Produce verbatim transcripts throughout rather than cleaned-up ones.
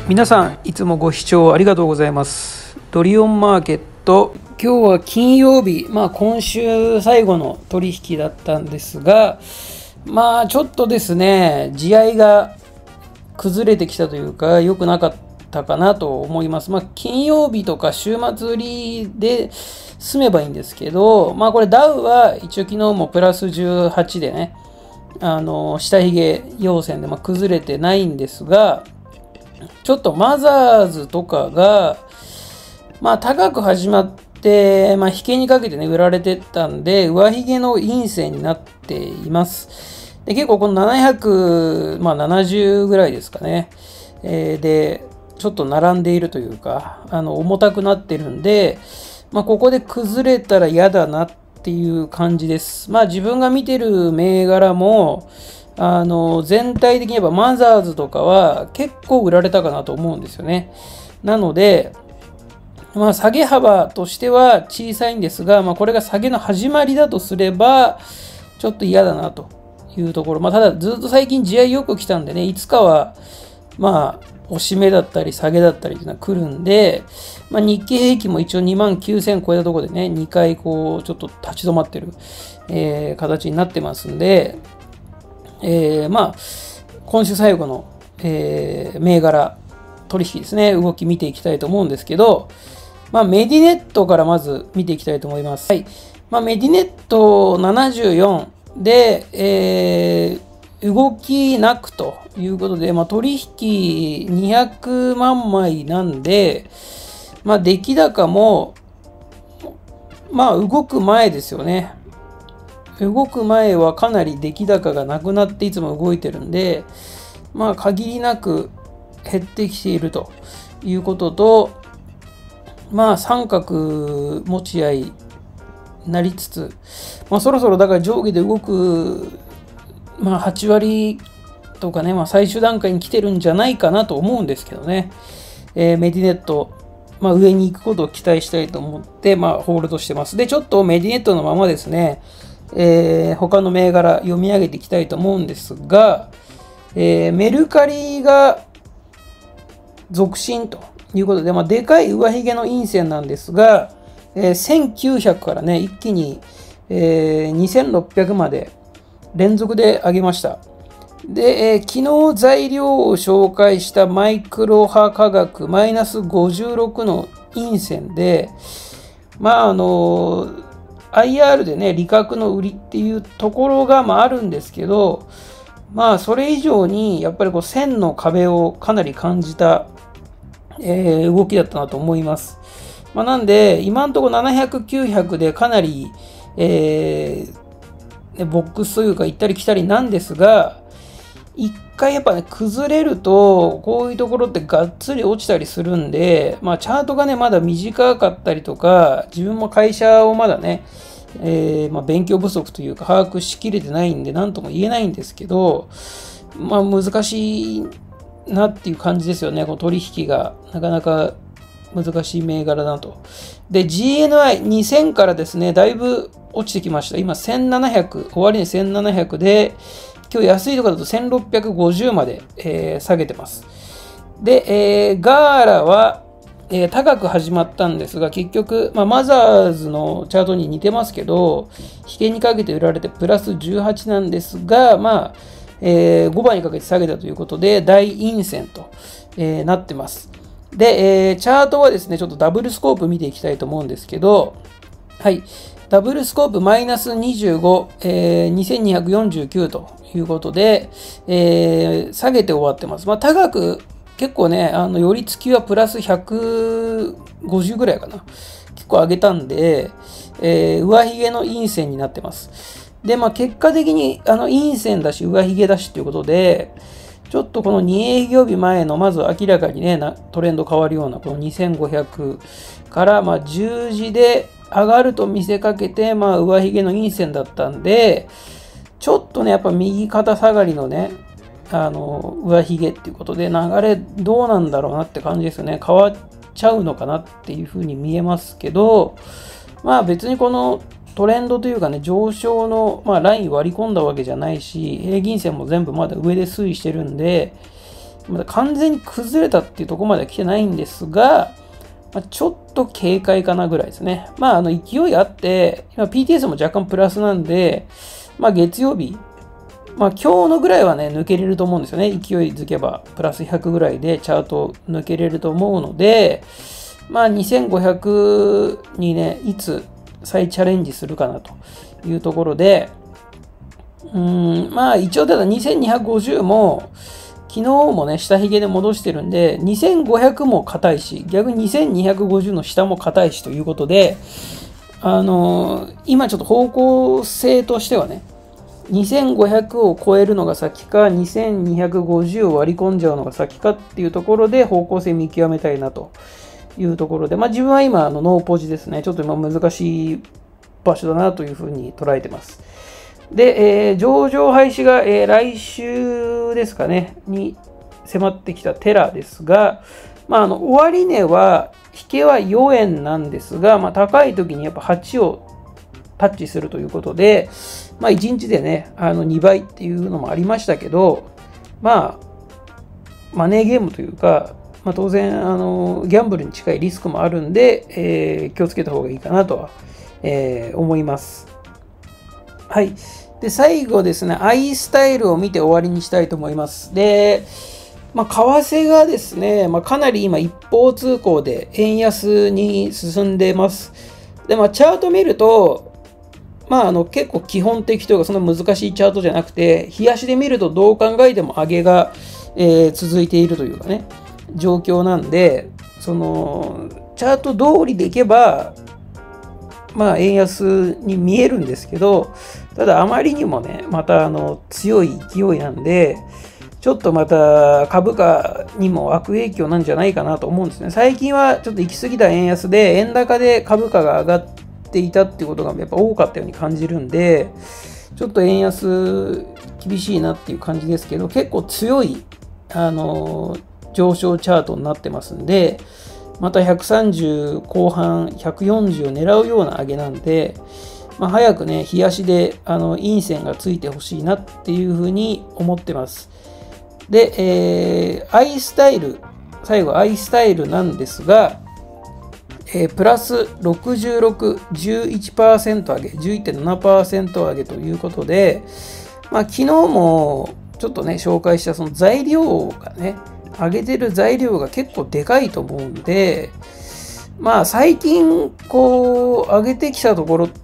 皆さんいつもご視聴ありがとうございます。ドリオンマーケット、今日は金曜日、まあ今週最後の取引だったんですが、まあちょっとですね、地合いが崩れてきたというか良くなかったかなと思います。まあ金曜日とか週末売りで済めばいいんですけど、まあこれダウは一応昨日もプラスじゅうはちでね、あの下髭陽線でまあ崩れてないんですが、ちょっとマザーズとかが、まあ高く始まって、まあ引けにかけてね、売られてったんで、上髭の陰線になっています。で、結構このななひゃく、まあななじゅうぐらいですかね。えー、で、ちょっと並んでいるというか、あの、重たくなってるんで、まあここで崩れたら嫌だなっていう感じです。まあ自分が見てる銘柄も、あの全体的に言えばマザーズとかは結構売られたかなと思うんですよね。なので、まあ、下げ幅としては小さいんですが、まあ、これが下げの始まりだとすればちょっと嫌だなというところ。まあ、ただずっと最近地合いよく来たんでね、いつかはまあ押し目だったり下げだったりというのは来るんで、まあ、日経平均も一応にまんきゅうせん超えたところでね、にかいこうちょっと立ち止まってる、えー、形になってますんで、えー、まあ今週最後の、えー、銘柄取引ですね、動き見ていきたいと思うんですけど、まあ、メディネットからまず見ていきたいと思います。はい。まあ、メディネットななじゅうよんで、えー、動きなくということで、まあ、取引にひゃくまんまいなんで、まあ、出来高も、まあ、動く前ですよね。動く前はかなり出来高がなくなっていつも動いてるんで、まあ限りなく減ってきているということと、まあ三角持ち合いになりつつ、まあそろそろだから上下で動く、まあはち割とかね、まあ最終段階に来てるんじゃないかなと思うんですけどね、えー、メディネット、まあ上に行くことを期待したいと思って、まあホールドしてます。で、ちょっとメディネットのままですね、えー、他の銘柄読み上げていきたいと思うんですが、えー、メルカリが続伸ということで、まあ、でかい上髭の陰線なんですが、えー、せんきゅうひゃくからね、一気に、えー、にせんろっぴゃくまで連続で上げました。で、えー、昨日材料を紹介したマイクロ波化学マイナスごじゅうろくの陰線で、まあ、あのーアイアール でね、利確の売りっていうところがまああるんですけど、まあそれ以上にやっぱりこう線の壁をかなり感じた、えー、動きだったなと思います。まあ、なんで今のところななひゃく、きゅうひゃくでかなり、えー、ボックスというか行ったり来たりなんですが、一回やっぱね崩れるとこういうところってがっつり落ちたりするんで、まあチャートがねまだ短かったりとか、自分も会社をまだね、えー、まあ勉強不足というか把握しきれてないんで何とも言えないんですけど、まあ難しいなっていう感じですよね。この取引がなかなか難しい銘柄だと。で ジーエヌアイにせん からですねだいぶ落ちてきました。今せんななひゃく、終値せんななひゃくで今日安いところだとせんろっぴゃくごじゅうまで、えー、下げてます。で、えー、ガーラは、えー、高く始まったんですが、結局、まあ、マザーズのチャートに似てますけど、引けにかけて売られてプラスじゅうはちなんですが、まあ、えー、ごばいにかけて下げたということで、大陰線と、えー、なってます。で、えー、チャートはですね、ちょっとダブルスコープ見ていきたいと思うんですけど、はい。ダブルスコープマイナスにじゅうご、えー、にせんにひゃくよんじゅうきゅうということで、えー、下げて終わってます。まあ、高く、結構ね、あの、寄り付きはプラスひゃくごじゅうぐらいかな。結構上げたんで、えー、上髭の陰線になってます。で、まあ、結果的に、あの、陰線だし、上髭だしということで、ちょっとこのに営業日前のまず明らかにね、トレンド変わるような、このにせんごひゃくからまあじゅうじで上がると見せかけて、まあ上髭の陰線だったんで、ちょっとね、やっぱ右肩下がりのね、あの、上髭っていうことで、流れどうなんだろうなって感じですよね。変わっちゃうのかなっていうふうに見えますけど、まあ別にこのトレンドというかね、上昇の、まあ、ライン割り込んだわけじゃないし、平均線も全部まだ上で推移してるんで、 まだ完全に崩れたっていうところまでは来てないんですが、まあ、ちょっと警戒かなぐらいですね。まあ、あの勢いあって、今 ピーティーエス も若干プラスなんで、まあ、月曜日、まあ、今日のぐらいはね、抜けれると思うんですよね。勢いづけば、プラスひゃくぐらいでチャート抜けれると思うので、まあ、にせんごひゃくにね、いつ再チャレンジするかなというところで、うーん、まあ、一応ただにせんにひゃくごじゅうも、昨日もね、下髭で戻してるんで、にせんごひゃくも硬いし、逆ににせんにひゃくごじゅうの下も硬いしということで、あのー、今ちょっと方向性としてはね、にせんごひゃくを超えるのが先か、にせんにひゃくごじゅうを割り込んじゃうのが先かっていうところで方向性見極めたいなというところで、まあ自分は今、あのノーポジですね。ちょっと今難しい場所だなというふうに捉えてます。で、えー、上場廃止が、えー、来週ですかね、に迫ってきたテラですが、まあ、あの終値は、引けはよえんなんですが、まあ、高い時にやっぱはちをタッチするということで、まあ、いちにちでね、あのにばいっていうのもありましたけど、まあ、マネーゲームというか、まあ、当然あの、ギャンブルに近いリスクもあるんで、えー、気をつけた方がいいかなとは、えー、思います。はい。で、最後ですね、i スタイルを見て終わりにしたいと思います。で、まあ、為替がですね、まあ、かなり今一方通行で円安に進んでます。で、まあ、チャート見ると、まあ、あの結構基本的というか、そんな難しいチャートじゃなくて、日足で見るとどう考えても上げが、えー、続いているというかね、状況なんで、その、チャート通りでいけば、まあ、円安に見えるんですけど、ただあまりにもね、またあの強い勢いなんで、ちょっとまた株価にも悪影響なんじゃないかなと思うんですね。最近はちょっと行き過ぎた円安で、円高で株価が上がっていたっていうことがやっぱ多かったように感じるんで、ちょっと円安厳しいなっていう感じですけど、結構強い、あの上昇チャートになってますんで、またひゃくさんじゅう後半、ひゃくよんじゅうを狙うような上げなんで、まあ、早くね、日足であの陰線がついてほしいなっていうふうに思ってます。で、えー、i スタイル、最後 i スタイルなんですが、えー、プラスろくじゅうろく、じゅういちパーセント 上げ、じゅういってんななパーセント 上げということで、まあ、昨日もちょっとね、紹介したその材料がね、上げてる材料が結構でかいと思うんで、まあ最近こう上げてきたところって、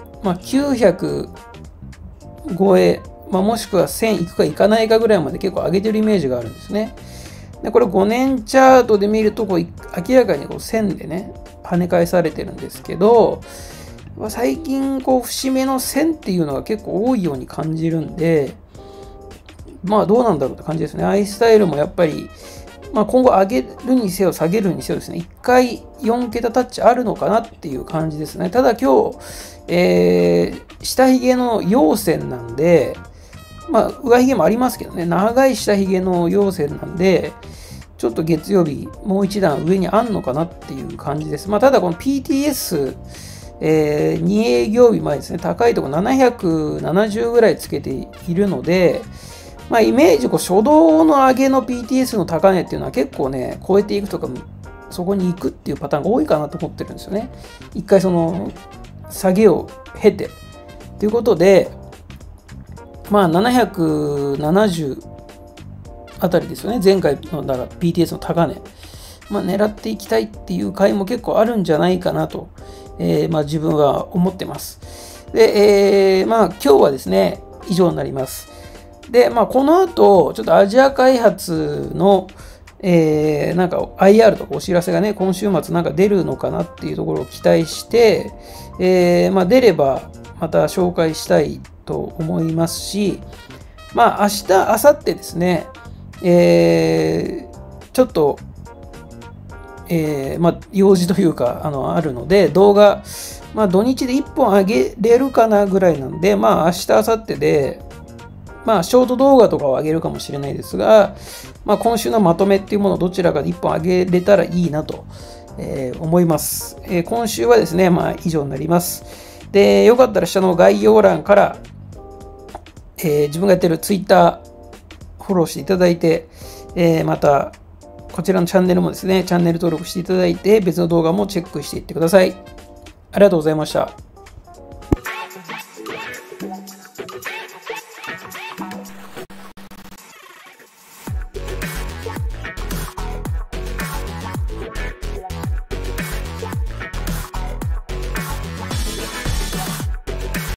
まあ、きゅうひゃく超え、まあ、もしくはせんいくかいかないかぐらいまで結構上げてるイメージがあるんですね。でこれごねんチャートで見るとこう明らかにこう線でね跳ね返されてるんですけど、最近こう節目の線っていうのが結構多いように感じるんで、まあどうなんだろうって感じですね。i スタイルもやっぱり、まあ、今後上げるにせよ下げるにせよですね、いっかいよんけたタッチあるのかなっていう感じですね。ただ今日、えー、下髭の陽線なんで、まあ上髭もありますけどね、長い下髭の陽線なんで、ちょっと月曜日もう一段上にあんのかなっていう感じです。まあただこの ピーティーエス、えー、に営業日前ですね、高いところななひゃくななじゅうぐらいつけているので、まあ、イメージ、こう初動の上げの ピーティーエス の高値っていうのは結構ね、超えていくとか、そこに行くっていうパターンが多いかなと思ってるんですよね。一回その下げを経て。ということで、まあ、ななひゃくななじゅうあたりですよね。前回のだから ピーティーエス の高値。まあ、狙っていきたいっていう回も結構あるんじゃないかなと、えー、まあ自分は思ってます。で、えー、まあ今日はですね、以上になります。で、まあ、この後、ちょっとアジア開発の、えー、なんか アイアール とかお知らせがね、今週末なんか出るのかなっていうところを期待して、えー、まあ、出ればまた紹介したいと思いますし、まあ、明日、明後日ですね、えー、ちょっと、えー、まあ、用事というか、あの、あるので、動画、まあ、土日でいっぽん上げれるかなぐらいなんで、まあ、明日、明後日で、まあ、ショート動画とかを上げるかもしれないですが、まあ、今週のまとめっていうものをどちらかでいっぽん上げれたらいいなと、えー、思います。えー、今週はですね、まあ、以上になります。で、よかったら下の概要欄から、えー、自分がやってる Twitter フォローしていただいて、ええー、また、こちらのチャンネルもですね、チャンネル登録していただいて、別の動画もチェックしていってください。ありがとうございました。